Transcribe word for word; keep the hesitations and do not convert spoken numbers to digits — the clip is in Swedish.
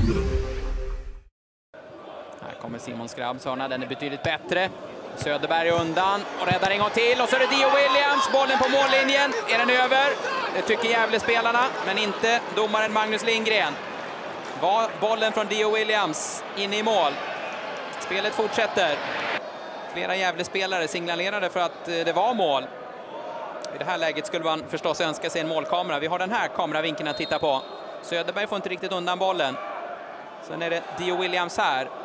Här kommer Simon Skrabbsarna, den är betydligt bättre. Söderberg undan och räddar en gång till. Och så är det Dio Williams, bollen på mållinjen. Är den över? Det tycker Gävle-spelarna, men inte domaren Magnus Lindgren. Var bollen från Dio Williams inne i mål. Spelet fortsätter. Flera Gävle-spelare signalerade för att det var mål. I det här läget skulle man förstås önska sig en målkamera. Vi har den här kameravinkeln att titta på. Söderberg får inte riktigt undan bollen. Sen är det Dio Williams här.